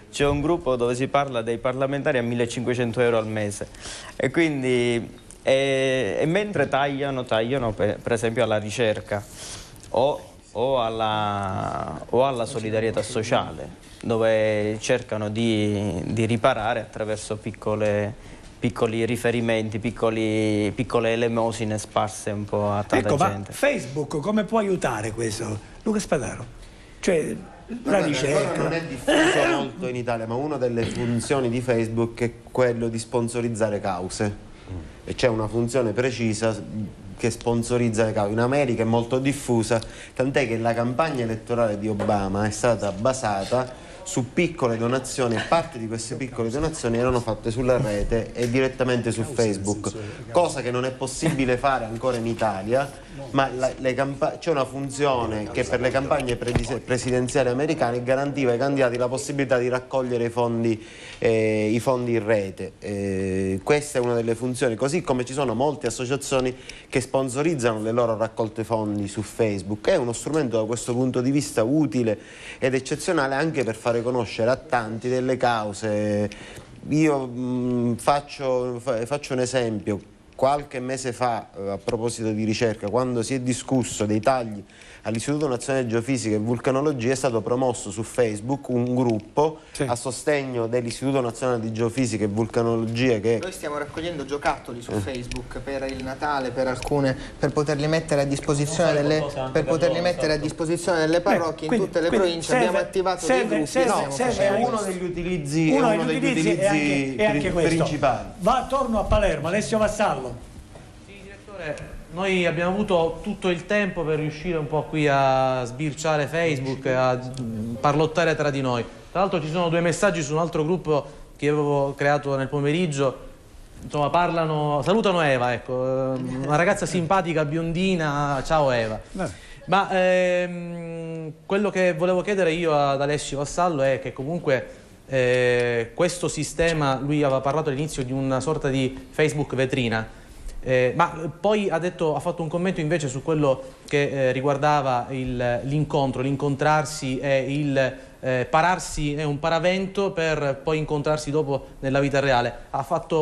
c'è un gruppo dove si parla dei parlamentari a 1.500 euro al mese e quindi e mentre tagliano per esempio alla ricerca o alla solidarietà sociale, dove cercano di riparare attraverso piccoli riferimenti, piccole elemosine sparse un po' a tanta gente. Ma Facebook come può aiutare questo? Luca Spadaro? Cioè, la ricerca non è diffuso molto in Italia, ma una delle funzioni di Facebook è quello di sponsorizzare cause. E c'è una funzione precisa che sponsorizza le cause. In America è molto diffusa, tant'è che la campagna elettorale di Obama è stata basata su piccole donazioni e parte di queste piccole donazioni erano fatte sulla rete e direttamente su Facebook, cosa che non è possibile fare ancora in Italia, ma c'è una funzione che per le campagne presidenziali americane garantiva ai candidati la possibilità di raccogliere i fondi in rete. Questa è una delle funzioni, così come ci sono molte associazioni che sponsorizzano le loro raccolte fondi su Facebook. È uno strumento da questo punto di vista utile ed eccezionale anche per fare conoscere a tanti delle cause. Io faccio un esempio. Qualche mese fa, a proposito di ricerca, quando si è discusso dei tagli all'Istituto Nazionale di Geofisica e Vulcanologia, è stato promosso su Facebook un gruppo a sostegno dell'Istituto Nazionale di Geofisica e Vulcanologia che... Noi stiamo raccogliendo giocattoli su Facebook per il Natale, per poterli mettere a disposizione delle parrocchie in tutte le province. Abbiamo attivato dei gruppi. È uno degli utilizzi, principali. Va attorno a Palermo, Alessio Vassallo. Sì, direttore. Noi abbiamo avuto tutto il tempo per riuscire un po' qui a sbirciare Facebook, a parlottare tra di noi. Tra l'altro ci sono due messaggi su un altro gruppo che avevo creato nel pomeriggio. Insomma, salutano Eva, ecco, una ragazza simpatica, biondina, ciao Eva. Ma quello che volevo chiedere io ad Alessio Vassallo è che comunque questo sistema, lui aveva parlato all'inizio di una sorta di Facebook vetrina, ma poi ha fatto un commento invece su quello che riguardava l'incontrarsi e il pararsi, è un paravento per poi incontrarsi dopo nella vita reale. Ha fatto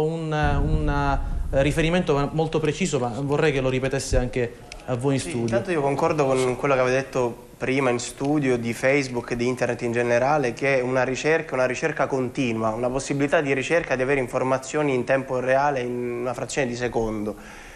un riferimento molto preciso, ma vorrei che lo ripetesse anche a voi in studio. Intanto io concordo con quello che avete detto prima in studio di Facebook e di internet in generale, che è una ricerca continua, una possibilità di ricerca di avere informazioni in tempo reale in una frazione di secondo.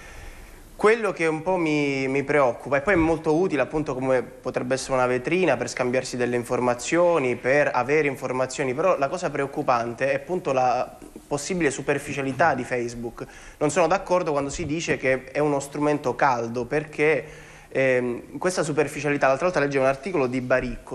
Quello che un po' mi preoccupa, e poi è molto utile appunto come potrebbe essere una vetrina per scambiarsi delle informazioni, per avere informazioni, però la cosa preoccupante è appunto la possibile superficialità di Facebook. Non sono d'accordo quando si dice che è uno strumento caldo, perché questa superficialità, l'altra volta leggevo un articolo di Baricco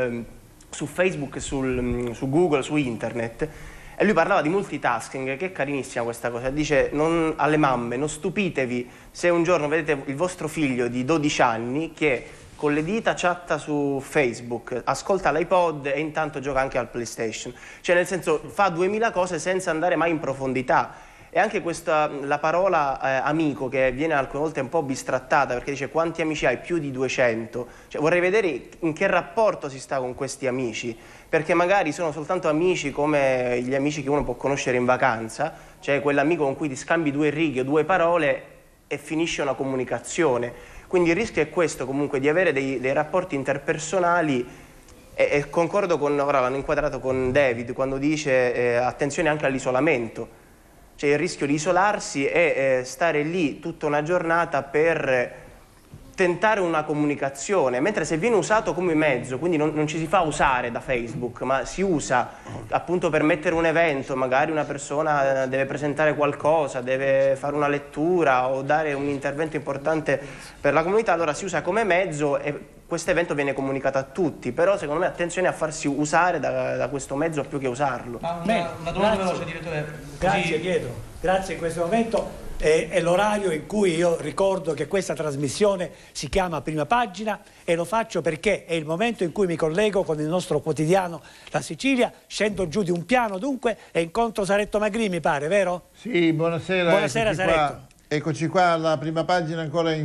su Facebook, su Google, su internet, e lui parlava di multitasking, che è carinissima questa cosa. Dice alle mamme: non stupitevi se un giorno vedete il vostro figlio di 12 anni che con le dita chatta su Facebook, ascolta l'iPod e intanto gioca anche al PlayStation. Cioè, nel senso, fa 2000 cose senza andare mai in profondità. E anche la parola amico, che viene alcune volte un po' bistrattata, perché dice: quanti amici hai? Più di 200. Cioè, vorrei vedere in che rapporto si sta con questi amici, perché magari sono soltanto amici come gli amici che uno può conoscere in vacanza, cioè quell'amico con cui ti scambi 2 righe o 2 parole e finisce una comunicazione. Quindi il rischio è questo, comunque, di avere dei rapporti interpersonali, e concordo ora l'hanno inquadrato con David quando dice attenzione anche all'isolamento. C'è il rischio di isolarsi e stare lì tutta una giornata per tentare una comunicazione, mentre se viene usato come mezzo, quindi non ci si fa usare da Facebook, ma si usa appunto per mettere un evento, magari una persona deve presentare qualcosa, deve fare una lettura o dare un intervento importante per la comunità, allora si usa come mezzo e questo evento viene comunicato a tutti. Però secondo me attenzione a farsi usare da questo mezzo più che usarlo. Una domanda veloce, direttore. Grazie Pietro, grazie. In questo momento è l'orario in cui io ricordo che questa trasmissione si chiama Prima Pagina, e lo faccio perché è il momento in cui mi collego con il nostro quotidiano La Sicilia, scendo giù di un piano dunque e incontro Saretto Magri, mi pare, vero? Sì, buonasera. Buonasera Saretto. Eccoci qua alla Prima Pagina ancora in